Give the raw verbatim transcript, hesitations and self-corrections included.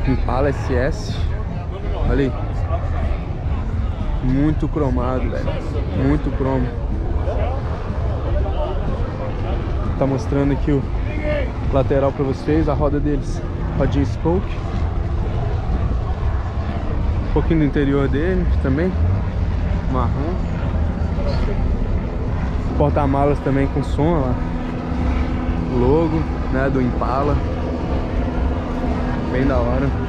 Impala S S. Olha aí. Muito cromado, velho. Muito cromo. Tá mostrando aqui o lateral pra vocês. A roda deles, rodinha spoke. Um pouquinho do interior dele também, marrom. Porta-malas também com som, ó lá. O logo, né, do Impala. Bem da hora.